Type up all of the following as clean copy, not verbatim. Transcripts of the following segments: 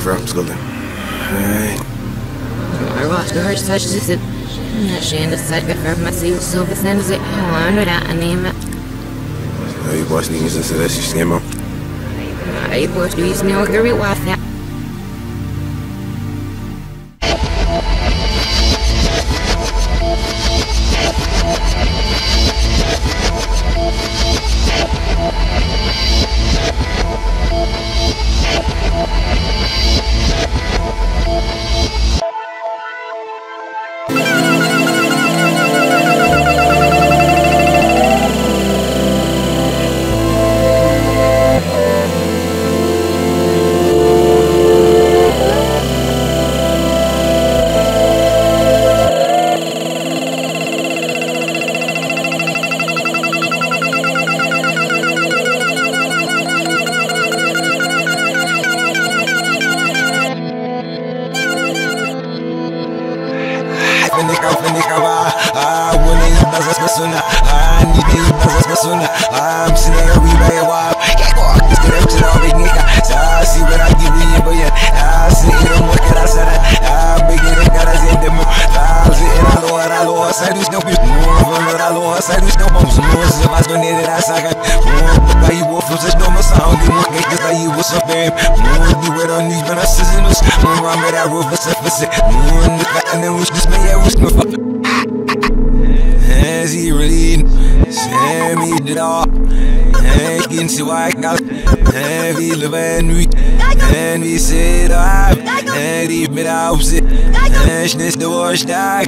from Scotland. I watched her such as it. She and the side of my seal so the same as it. I wonder that I name it. You boys need to say this, you scam up. I was doing no hurry with that. I'm sitting here, we may wild. Can't go off this direction, I'll be nigga. So I see what I give you, but yeah, I see it, I'm looking outside. I'm big in it, got us in the mood. I'm sitting, I lost, I do no people. I lost, I do no bombs. If I don't need it, I suck it. Why you wolf, such no more sound. You won't get this, you was so fame. You wait on these, but I see this. I'm at that roof, it's a visit. And then wish this man, yeah, wish no fuck. As he really send me the dog, and get into white house, and we live and we sit up, and he made out it, and she's the worst I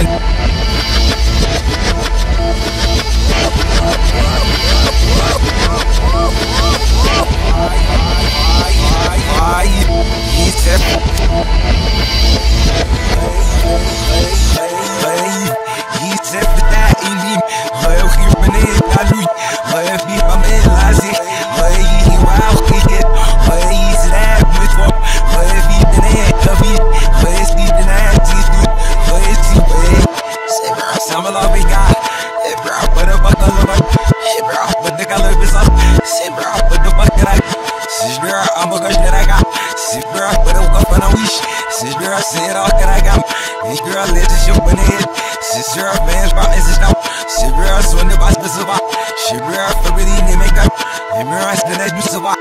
Said all that I got. This girl let the show in the head. This girl fans about this now. She girl so in the boss this about. She girl for really in the makeup. And girl I still that you survive.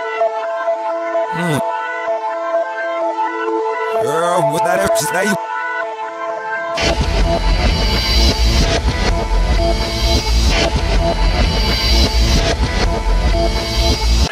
Girl, what that up just now you.